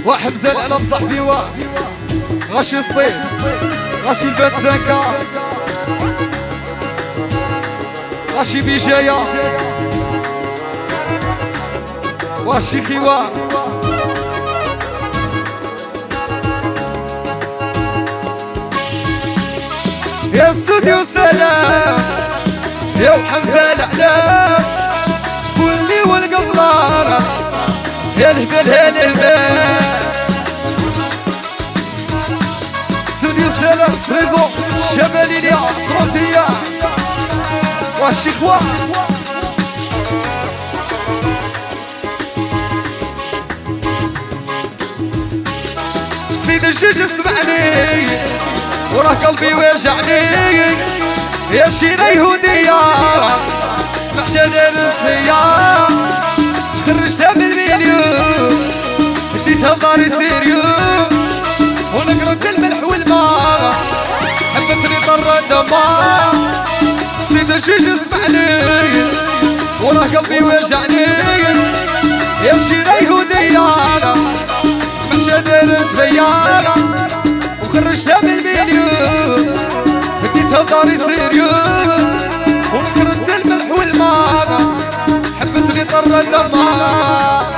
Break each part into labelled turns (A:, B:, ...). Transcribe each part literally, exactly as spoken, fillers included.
A: وحمزة العلم صاحبي وا غاشي الصيف غاشي البات زنكا غاشي بيجايا واشي خيوا يا استوديو سلام يا وحمزة العلام واللي والقطارة يا الهبل يا الهبل استوديو سلام ريزو شمالي ليا كروتيا واشيخوا سيد الجيش اسمعني وراه قلبي واجعني يا شيرة يهودية اسمع شادر السيارة خرجتها بالمليون اديتها لداري سيريو ونقرت الملح والماء حبتني طر الدمار سيد الجيش اسمعني وراه قلبي واجعني يا شيرة يهودية اسمع شادر سيارة وخرجتها بالمليون اديتها لداري سيريو ونكرت الملح والماء حبتني طر الدمار.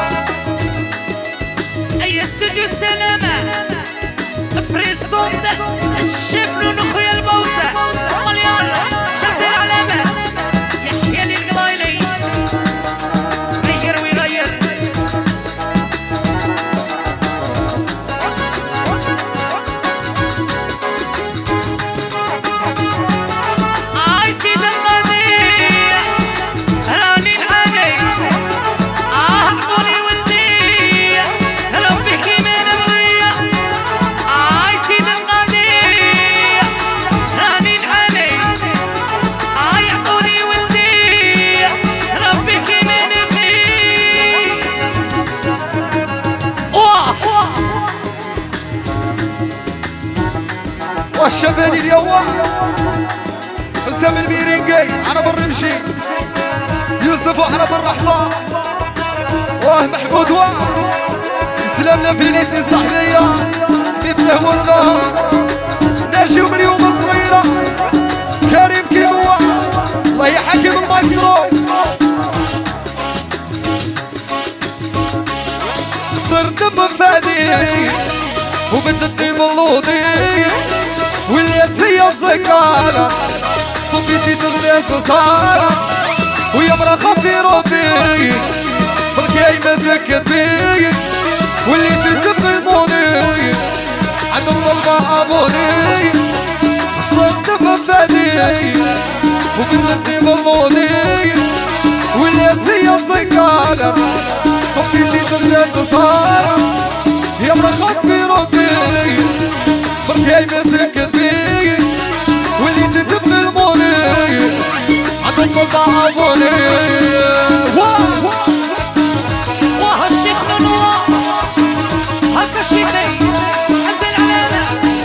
B: اي استوديو السلامة بريسونت الشبل ونخويا البوسة مليار خمسة العلامة يحيى لي القلايلي غير ويغير اي سيد القضية راني العاني اه عطوني ولدي ربي كيما نبغيه اي سيد القضية راني العاني اه يعطوني ولدي ربي كيما نبغيه واه
A: والشمالي اليوم حسام الميرينجي على بر مشي يوسف وعلى بر رحمة واه محمود واه سلامنا في نيسي صاحبية بيبته والنهار ناشي ومريوم الصغيرة كريم كيموا الله يحكم المايسترو صرت بفادي وبدتني ملوطي وليت هي الزكارة صبيتي تغني صارة ويا مرا في ربي بركاي ما زكت بي وليت تبغي عند الظلمة أبوني صرت بفادي وبدتني ملوطي وليت هي الزكارة صبيتي تغني صارة يا مرا في ربي بركاي ما زكت بي وليت تبغي الموني عند الظلمة أبوني
B: واه الشيخ نونو هكا شيخي حمزة العلامة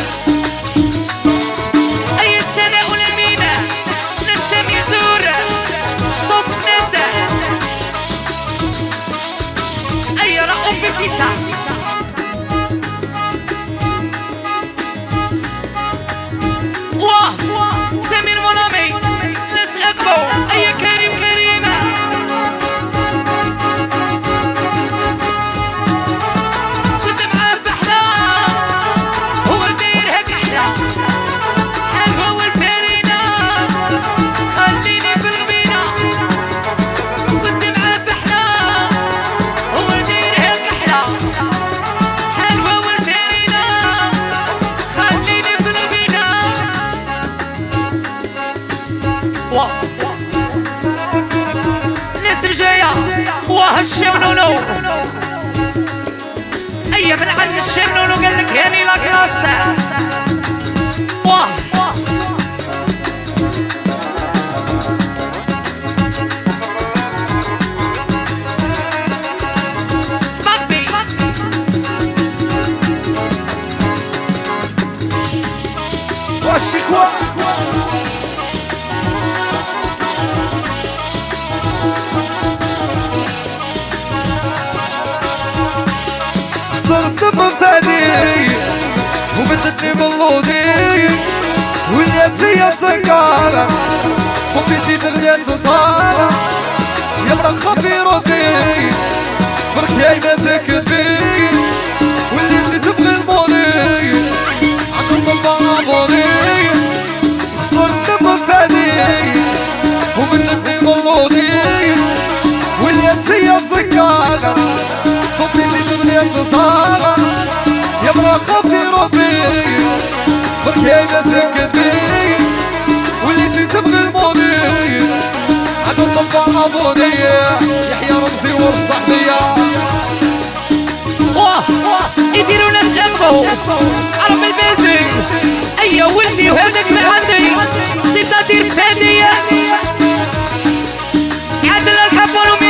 B: أي السنة والأمينة نسم يزور صوت ندى أي رقم بتيتا واه سمير منامي لس أقبو أي كريم كريمة كنت معاه بحلا هو الدير هيك أحلى حلوة والفريدة خليني في الغبينة كنت معاه بحلا هو الدير هيك أحلى حلوة والفريدة خليني في الغبينة واه الاسم جاية واه الشمنونو أي من عند الشمنونو قال لك هاني لا كلاسة واه بابي
A: والشكوى صرت ومدتني ملودي وليت فيا سكارة صوتي تغليت صارة يا مرا خطير ودي برك يا ماسك بي وليتي تبغي الماضي عند الطلبة عبوري خسرت مفادي ومدتني ملودي وليت فيا سكارة صوتي تغليت صارة يا مرا خطير ودي برك يا ماسك بي وليتي تبغي الماضي عند الطلبة عبوري يحيى رمزي ورفصح بيا
B: واه يديروا ناس جنبه عرب البلدي ايا ولدي وهودك ما عندي سيطة دير فادية عدل الحفر